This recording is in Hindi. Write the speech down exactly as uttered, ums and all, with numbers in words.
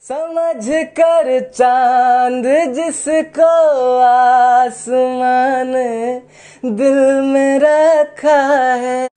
समझ कर चांद जिसको आसमान दिल में रखा है।